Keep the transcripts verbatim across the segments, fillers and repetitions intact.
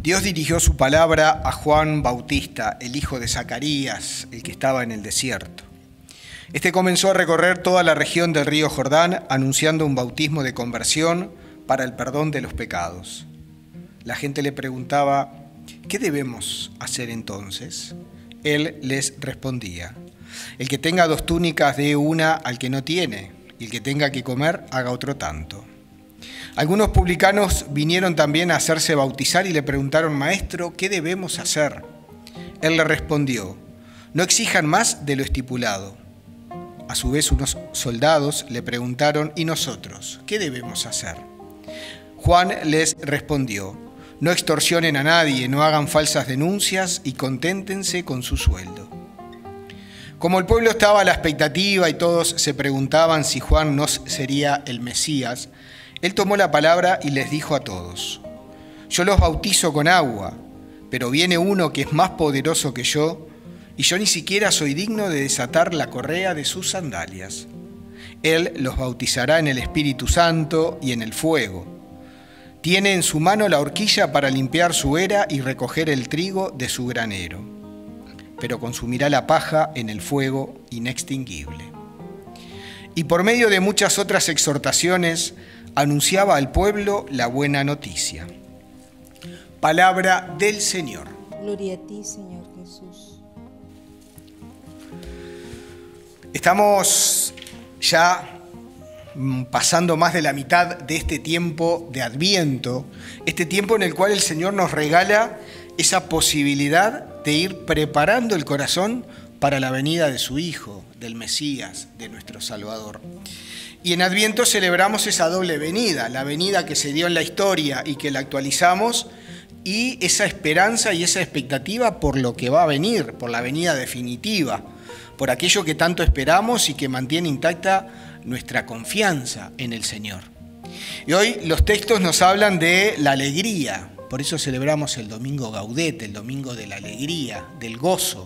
Dios dirigió su palabra a Juan Bautista, el hijo de Zacarías, el que estaba en el desierto. Este comenzó a recorrer toda la región del río Jordán, anunciando un bautismo de conversión para el perdón de los pecados. La gente le preguntaba, ¿qué debemos hacer entonces? Él les respondía, el que tenga dos túnicas dé una al que no tiene, y el que tenga que comer haga otro tanto. Algunos publicanos vinieron también a hacerse bautizar y le preguntaron, Maestro, ¿qué debemos hacer? Él le respondió, no exijan más de lo estipulado. A su vez, unos soldados le preguntaron, ¿y nosotros? ¿Qué debemos hacer? Juan les respondió, no extorsionen a nadie, no hagan falsas denuncias y conténtense con su sueldo. Como el pueblo estaba a la expectativa y todos se preguntaban si Juan no sería el Mesías, él tomó la palabra y les dijo a todos, yo los bautizo con agua, pero viene uno que es más poderoso que yo, y yo ni siquiera soy digno de desatar la correa de sus sandalias. Él los bautizará en el Espíritu Santo y en el fuego. Tiene en su mano la horquilla para limpiar su era y recoger el trigo de su granero, pero consumirá la paja en el fuego inextinguible. Y por medio de muchas otras exhortaciones, anunciaba al pueblo la buena noticia. Palabra del Señor. Gloria a ti, Señor Jesús. Estamos ya pasando más de la mitad de este tiempo de Adviento, este tiempo en el cual el Señor nos regala esa posibilidad de ir preparando el corazón para la venida de su Hijo, del Mesías, de nuestro Salvador. Y en Adviento celebramos esa doble venida, la venida que se dio en la historia y que la actualizamos, y esa esperanza y esa expectativa por lo que va a venir, por la venida definitiva, por aquello que tanto esperamos y que mantiene intacta nuestra confianza en el Señor. Y hoy los textos nos hablan de la alegría, por eso celebramos el Domingo Gaudete, el Domingo de la Alegría, del gozo.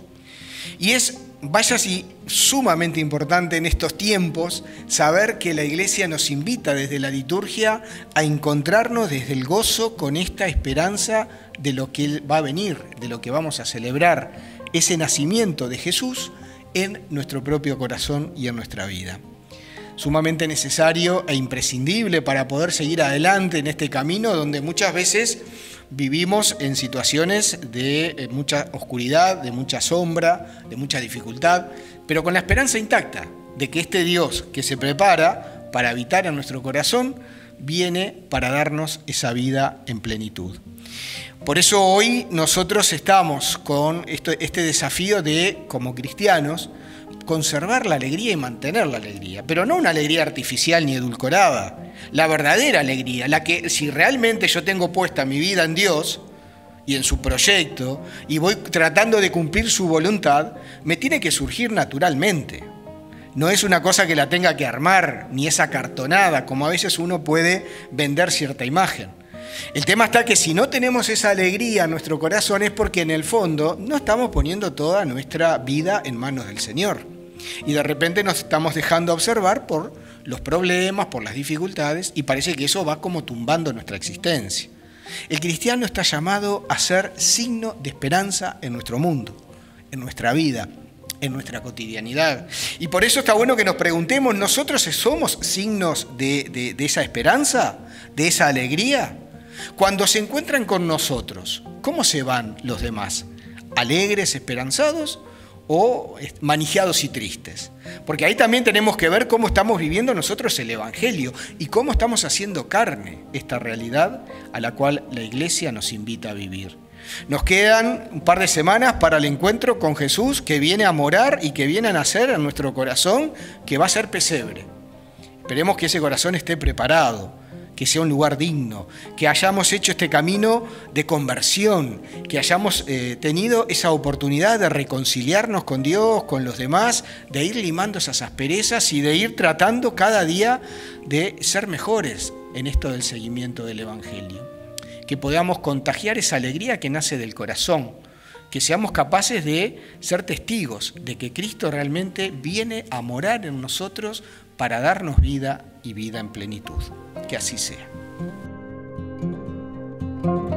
Y es, vaya si, sumamente importante en estos tiempos saber que la Iglesia nos invita desde la liturgia a encontrarnos desde el gozo con esta esperanza de lo que va a venir, de lo que vamos a celebrar, ese nacimiento de Jesús en nuestro propio corazón y en nuestra vida. Sumamente necesario e imprescindible para poder seguir adelante en este camino donde muchas veces vivimos en situaciones de mucha oscuridad, de mucha sombra, de mucha dificultad, pero con la esperanza intacta de que este Dios que se prepara para habitar en nuestro corazón viene para darnos esa vida en plenitud. Por eso hoy nosotros estamos con este desafío de, como cristianos, conservar la alegría y mantener la alegría, pero no una alegría artificial ni edulcorada, la verdadera alegría, la que si realmente yo tengo puesta mi vida en Dios y en su proyecto y voy tratando de cumplir su voluntad, me tiene que surgir naturalmente. No es una cosa que la tenga que armar, ni es acartonada, como a veces uno puede vender cierta imagen. El tema está que si no tenemos esa alegría en nuestro corazón es porque en el fondo no estamos poniendo toda nuestra vida en manos del Señor. Y de repente nos estamos dejando observar por los problemas, por las dificultades, y parece que eso va como tumbando nuestra existencia. El cristiano está llamado a ser signo de esperanza en nuestro mundo, en nuestra vida, en nuestra cotidianidad. Y por eso está bueno que nos preguntemos, ¿nosotros somos signos de, de, de esa esperanza, de esa alegría? Cuando se encuentran con nosotros, ¿cómo se van los demás? ¿Alegres, esperanzados o manijeados y tristes? Porque ahí también tenemos que ver cómo estamos viviendo nosotros el Evangelio y cómo estamos haciendo carne esta realidad a la cual la Iglesia nos invita a vivir. Nos quedan un par de semanas para el encuentro con Jesús que viene a morar y que viene a nacer en nuestro corazón, que va a ser pesebre. Esperemos que ese corazón esté preparado, que sea un lugar digno, que hayamos hecho este camino de conversión, que hayamos eh, tenido esa oportunidad de reconciliarnos con Dios, con los demás, de ir limando esas asperezas y de ir tratando cada día de ser mejores en esto del seguimiento del Evangelio. Que podamos contagiar esa alegría que nace del corazón, que seamos capaces de ser testigos de que Cristo realmente viene a morar en nosotros para darnos vida y vida en plenitud. Que así sea.